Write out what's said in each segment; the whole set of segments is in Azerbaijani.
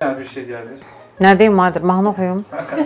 Sən bir şey deyərdiniz. Nə deyim, Madir, mahnı oxuyum.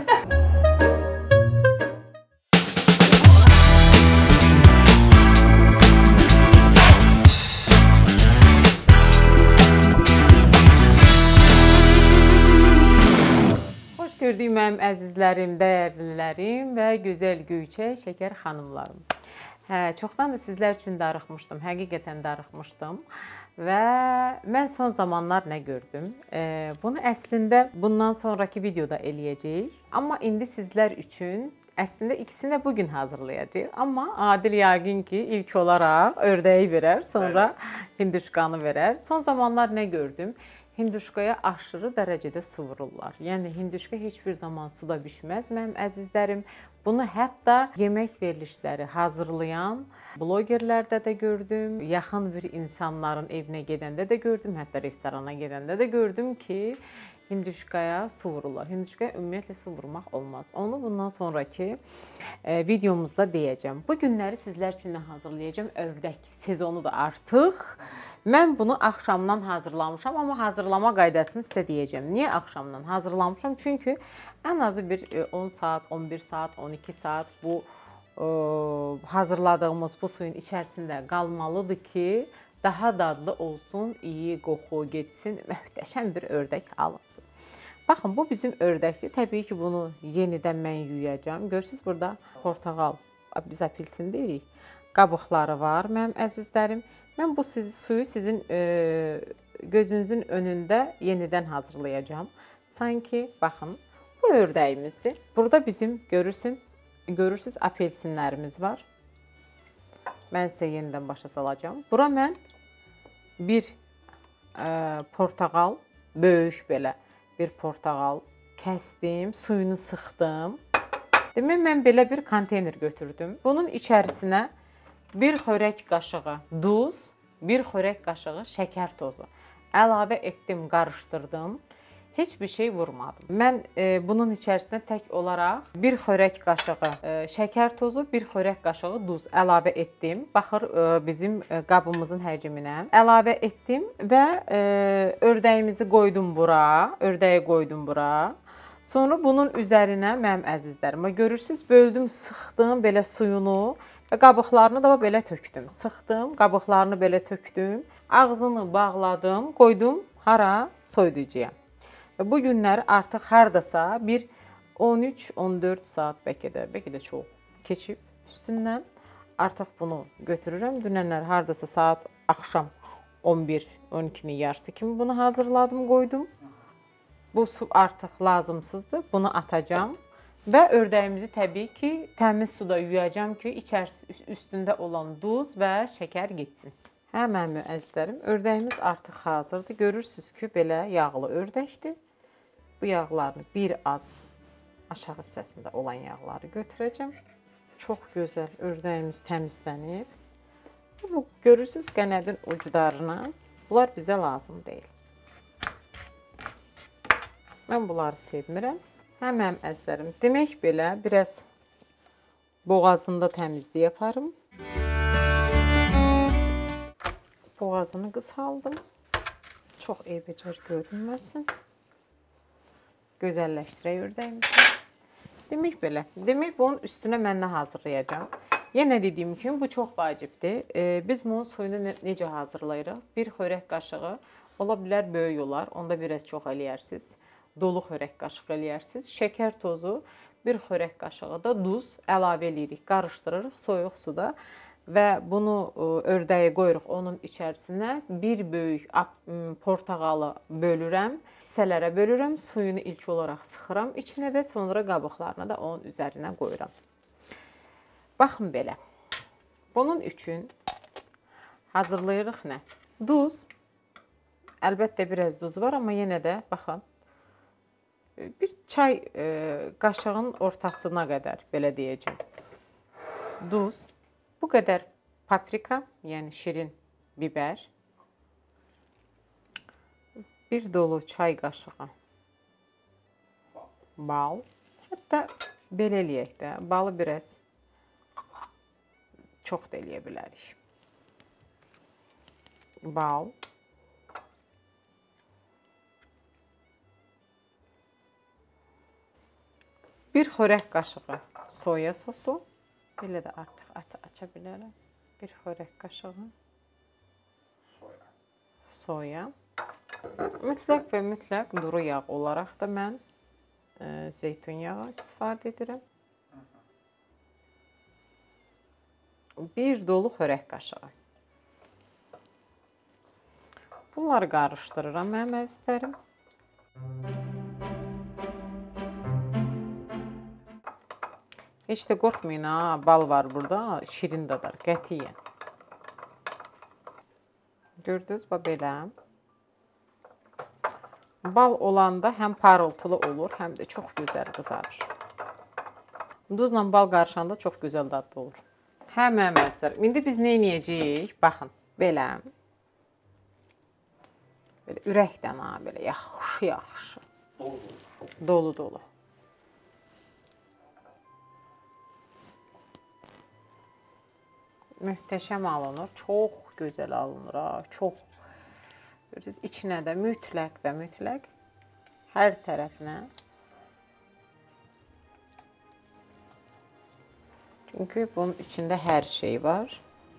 Xoş gördük mənim əzizlərim, dəyərlilərim və gözəl göyçək şəkər xanımlarım. Çoxdan da sizlər üçün darıxmışdım, həqiqətən darıxmışdım. Və mən son zamanlar nə gördüm? Bunu əslində bundan sonraki videoda eləyəcəyik. Amma indi sizlər üçün əslində ikisini də bugün hazırlayacağıq. Amma Adil yəqin ki, ilk olaraq ördəyi verər, sonra hinduşkanı verər. Son zamanlar nə gördüm? Hinduşkaya aşırı dərəcədə su vururlar. Yəni hinduşka heç bir zaman suda bişməz mənim əzizlərim. Bunu hətta yemək verilişləri hazırlayan blogerlərdə də gördüm, yaxın bir insanların evinə gedəndə də gördüm, hətta restorana gedəndə də gördüm ki, hinduşkaya su vururlar. Hinduşkaya ümumiyyətlə su vurmaq olmaz. Onu bundan sonraki videomuzda deyəcəm. Bu günləri sizlər üçün hazırlayacağım. Ördək sezonu da artıq. Mən bunu axşamdan hazırlamışam, amma hazırlama qaydasını sizə deyəcəm. Niyə axşamdan hazırlamışam? Çünki ən azı bir 10 saat, 11 saat, 12 saat bu hazırladığımız bu suyun içərisində qalmalıdır ki, daha dadlı olsun, iyi qoxu getsin, möhtəşəm bir ördək alınsın. Baxın, bu bizim ördəkdir. Təbii ki, bunu yenidən mən yuyacağam. Görürsünüz, burada portağal, biz apelsin deyirik, qabıqları var mənim əzizlərim. Mən bu suyu sizin gözünüzün önündə yenidən hazırlayacağım. Sanki, baxın, bu ördəyimizdir. Burada bizim görürsünüz apelsinlərimiz var. Mən sizə yenidən başa salacağım. Bura mən bir portağal, böyük belə bir portağal kəsdim, suyunu sıxdım. Demək, mən belə bir konteyner götürdüm. Bunun içərisinə bir xörək qaşığı duz, bir xörək qaşığı şəkər tozu əlavə etdim, qarışdırdım. Heç bir şey vurmadım. Mən bunun içərisinə tək olaraq bir xörək qaşığı şəkər tozu, bir xörək qaşığı duz əlavə etdim. Baxır bizim qabımızın həcminə. Əlavə etdim və ördəyimizi qoydum bura. Ördəyi qoydum bura. Sonra bunun üzərinə mənim əzizlərim, görürsünüz, böldüm, sıxdım belə suyunu və qabıqlarını da belə tökdüm. Sıxdım, qabıqlarını belə tökdüm. Ağzını bağladım, qoydum hara? Soyuducuya. Bu günləri artıq hardasa bir 13-14 saat bəlkə də çox keçib üstündən. Artıq bunu götürürəm. Dünənlər hardasa saat axşam 11-12-nin yarısı kimi bunu hazırladım, qoydum. Bu su artıq lazımsızdır. Bunu atacağım və ördəyimizi təbii ki, təmiz suda yuyacağım ki, üstündə olan duz və şəkər getsin. Hə, mənim əzizlərim, ördəyimiz artıq hazırdır. Görürsünüz ki, belə yağlı ördəkdir. Bu yağlarını bir az aşağı hissəsində olan yağları götürəcəm. Çox gözəl ördəyimiz təmizlənib. Bu görürsünüz qənədin uclarına. Bunlar bizə lazım deyil. Mən bunları sevmirəm. Hə, mənim əzizlərim, demək belə biraz boğazında təmizlik yaparım. Boğazını qısaldım. Çox eybəcər görünməsin. Gözəlləşdirək ördəyimizi. Demək belə. Demək bunun üstünə mən nə hazırlayacağım? Yenə dediyim kimi bu çox vacibdir. Biz bunun suyunu necə hazırlayırıq? Bir xörək qaşığı, ola bilər böyük olar, onda biraz çox eləyərsiniz. Dolu xörək qaşığı eləyərsiniz. Şəkər tozu, bir xörək qaşığı da duz əlavə eləyirik, qarışdırırıq soyuq suda. Və bunu ördəyə qoyuruq onun içərisinə. Bir böyük portağalı bölürəm, hissələrə bölürəm, suyunu ilk olaraq sıxıram içinə və sonra qabıqlarını da onun üzərinə qoyuram. Baxın belə. Bunun üçün hazırlayırıq nə? Duz. Əlbəttə biraz duz var, amma yenə də baxın. Bir çay qaşığının ortasına qədər, belə deyəcəm. Duz. Bu qədər paprika, yəni şirin biber. Bir dolu çay qaşığı bal. Hətta belə eləyək də, balı biraz çox da eləyə bilərik. Bal. Bir xörək qaşığı soya sosu. Belə də artıq aça bilərəm. Bir xörək qaşığı soya. Mütləq və mütləq duru yağ olaraq da mən zeytun yağı istifadə edirəm. Bir dolu xörək qaşığı. Bunları qarışdırıram mənim əzizlərim. Heç də qorxmayın ha, bal var burada, şirin dadar, qətiyyən. Gördünüz, belə. Bal olanda həm parıltılı olur, həm də çox gözəl qızarır. Duzla bal qarışanda çox gözəl dadlı olur. Hə, mənim əzizlərim, indi biz nə edəcəyik? Baxın, belə. Belə ürəkdən ha, belə yaxşı. Dolu. Möhtəşəm alınır, çox gözəl alınır ha, çox. İçinə də mütləq və mütləq hər tərəfinə. Çünki bunun içində hər şey var.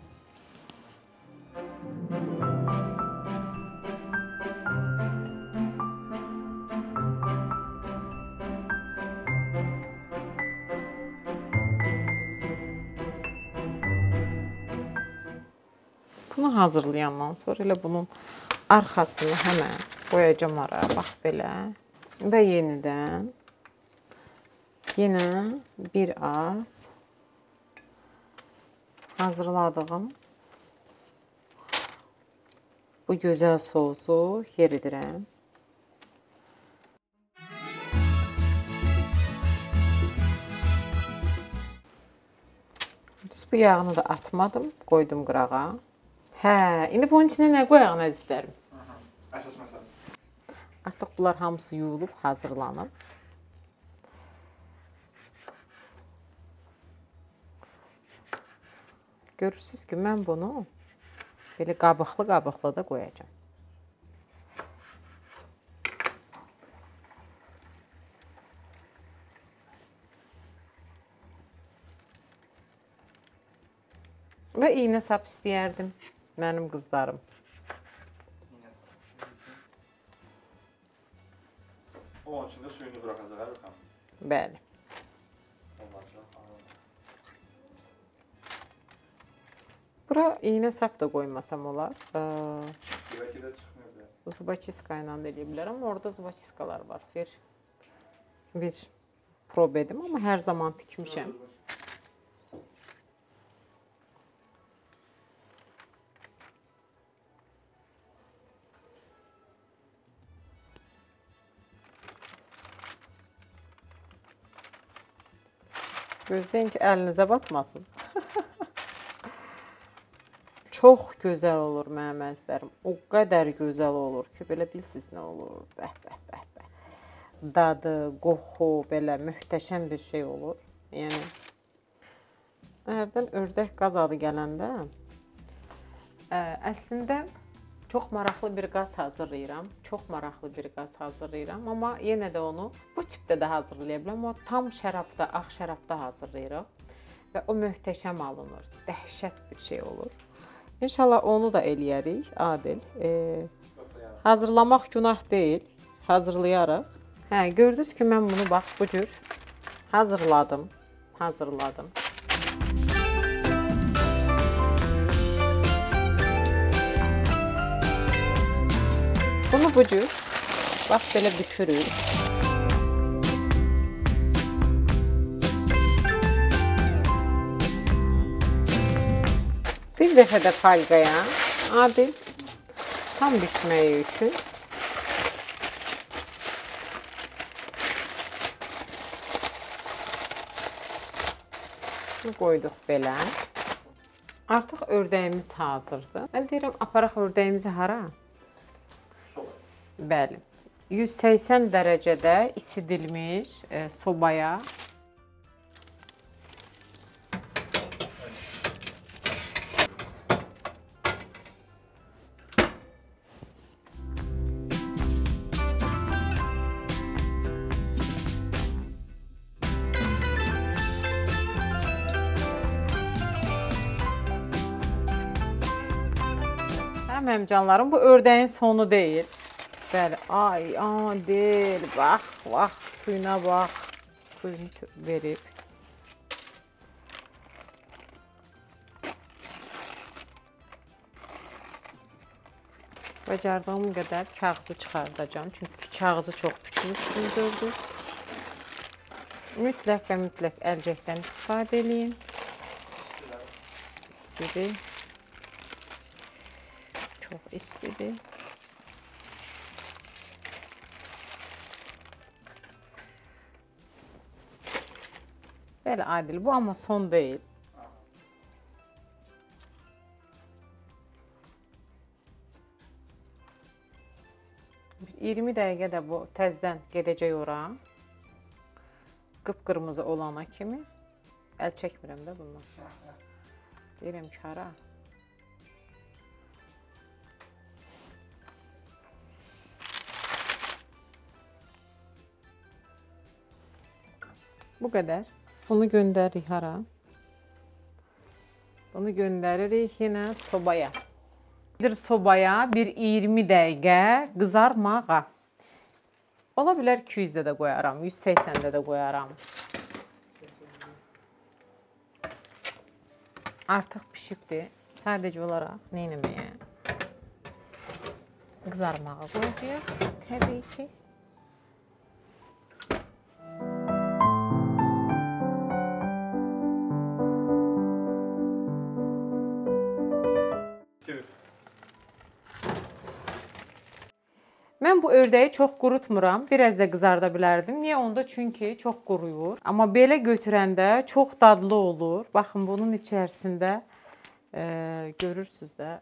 Bunu hazırlayandan sonra elə bunun arxasını həmən qoyacam araya, bax belə. Və yenidən yenə bir az hazırladığım bu gözəl sosu yeridirəm. Bu yağını da atmadım, qoydum qırağa. Hə, indi bunun içinə nə qoyaq əzizlərim? Əsas məsələ. Artıq bunlar hamısı yuyulub, hazırlanıb. Görürsünüz ki, mən bunu belə qabıqlı da qoyacam. Və iynə sap istəyərdim mənim qızlarım. Onun üçün də suyunu buraxacaq, hər baxam. Bəli. Bura iynə sap da qoymasam olar. Zubaçiska ilə də eləyə bilərəm. Orada zubaçiskalar var. Bir prob edim, amma hər zaman tikmişəm. Gözləyin ki, əlinizə batmasın. Çox gözəl olur mənim əzizlərim. O qədər gözəl olur ki, belə bilirsiniz nə olur? Bəh. Dadı, qoxu, belə möhtəşəm bir şey olur. Yəni, hərdən ördək qaz adı gələndə, əslində çox maraqlı bir qaz hazırlayıram. Amma yenə də onu bu tipdə də hazırlaya bilərəm. O tam şərabda, ağ şərabda hazırlayırıq və o möhtəşəm alınır. Dəhşət bir şey olur. İnşallah onu da eləyərik, Adil. Hazırlamaq günah deyil, hazırlayarıq. Hə, gördünüz ki, mən bunu bax bu cür hazırladım. Bunu bu cür, bax belə bükürük. Bir dəfə də folqaya, Adil, tam bişməyi üçün qoyduq belə. Artıq ördəyimiz hazırdır. Mən deyirəm, aparaq ördəyimizi hara? Bəli, 180 dərəcədə isidilmiş sobaya Mənim canlarım, bu ördəyin sonu deyil. Bəli, ay, deyil, bax, suyuna bax. Suyunu verib. Bacardığım qədər kağızı çıxardacağım. Çünki kağızı çox küçülmüşdür. Mütləq və mütləq əlcəkdən istifadə edin. İstidir. Çox istidir. Belə Adil, bu amma son deyil. Bir 20 dəqiqə də bu təzdən gedəcək ora. Qıpqırmızı olana kimi. Əl çəkmirəm də bundan. Deyirəm ki, hara? Bu qədər. Bunu göndəririk hara? Bunu göndəririk yenə sobaya. Bir sobaya bir 20 dəqiqə qızarmağa. Ola bilər 200-də də qoyaram, 180-də də qoyaram. Artıq pişibdir. Sadəcə olaraq nə etməyə? Qızarmağa qoyacağıq, təbii ki. Mən bu ördəyi çox qurutmuram, biraz da qızarda bilərdim. Niyə onda? Çünki çox quruyur. Amma belə götürəndə çox dadlı olur. Baxın, bunun içərisində görürsünüz də.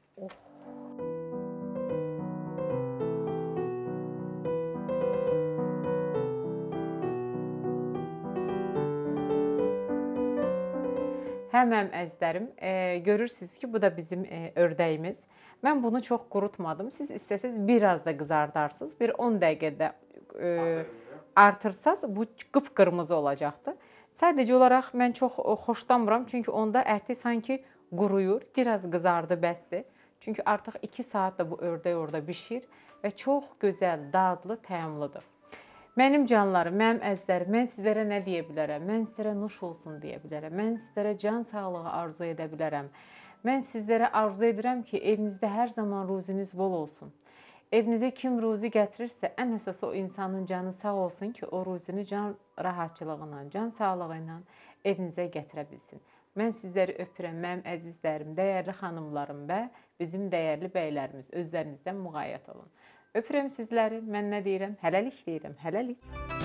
Həməm əzizlərim, görürsünüz ki, bu da bizim ördəyimiz. Mən bunu çox qurutmadım. Siz istəsəz biraz da qızardarsınız. Bir 10 dəqiqədə artırsaz bu qıpqırmızı olacaqdır. Sadəcə olaraq mən çox xoşlamıram. Çünki onda əti sanki quruyur. Biraz qızardı, bəsdir. Çünki artıq 2 saat da bu ördək orada bişir və çox gözəl, dadlı, təyamlıdır. Mənim canlarım, mənim əzizlərim, mən sizlərə nə deyə bilərəm? Mən sizlərə nuş olsun deyə bilərəm. Mən sizlərə can sağlığı arzu edə bilərəm. Mən sizlərə arzu edirəm ki, evinizdə hər zaman ruziniz bol olsun. Evinizə kim ruzi gətirirsə, ən əsas o insanın canı sağ olsun ki, o ruzini can rahatçılığıyla, can sağlığı ilə evinizə gətirə bilsin. Mən sizləri öpürəm, mənim əzizlərim, dəyərli xanımlarım və bizim dəyərli bəylərimiz. Özlərinizdən müğayət olun. Öpürəm sizləri. Mən nə deyirəm? Hələlik deyirəm. Hələlik.